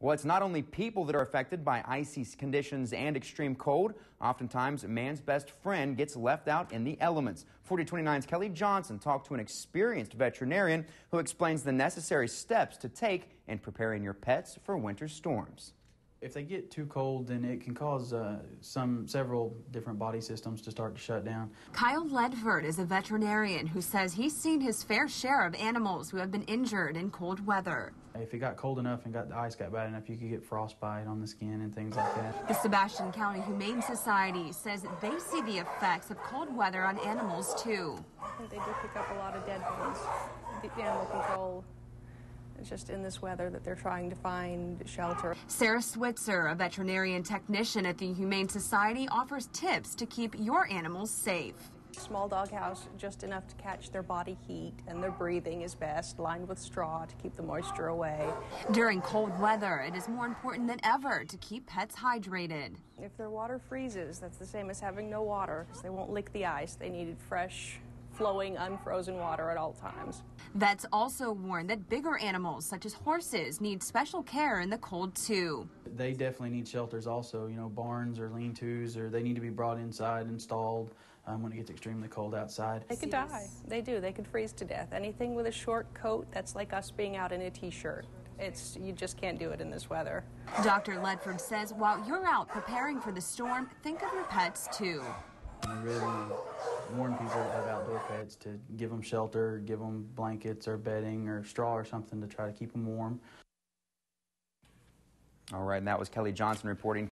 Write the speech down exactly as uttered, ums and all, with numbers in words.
Well, it's not only people that are affected by icy conditions and extreme cold. Oftentimes, man's best friend gets left out in the elements. forty twenty-nine's Kelly Johnson talked to an experienced veterinarian who explains the necessary steps to take in preparing your pets for winter storms. If they get too cold, then it can cause uh, some several different body systems to start to shut down. Kyle Ledford is a veterinarian who says he's seen his fair share of animals who have been injured in cold weather. If it got cold enough and got the ice got bad enough, you could get frostbite on the skin and things like that. The Sebastian County Humane Society says they see the effects of cold weather on animals too. I think they do pick up a lot of dead ones. The animal control. It's just in this weather that they're trying to find shelter. Sarah Switzer, a veterinarian technician at the Humane Society, offers tips to keep your animals safe. Small dog house, just enough to catch their body heat, and their breathing is best, lined with straw to keep the moisture away. During cold weather, it is more important than ever to keep pets hydrated. If their water freezes, that's the same as having no water, because they won't lick the ice. They need fresh, flowing, unfrozen water at all times. Vets also warn that bigger animals, such as horses, need special care in the cold too. They definitely need shelters also, you know, barns or lean-tos, or they need to be brought inside and installed um, when it gets extremely cold outside. They could die. They do. They could freeze to death. Anything with a short coat, that's like us being out in a t-shirt. It's, you just can't do it in this weather. Doctor Ledford says while you're out preparing for the storm, think of your pets too. We really want to warn people that have outdoor pets to give them shelter, give them blankets or bedding or straw or something to try to keep them warm. All right, and that was Kelly Johnson reporting.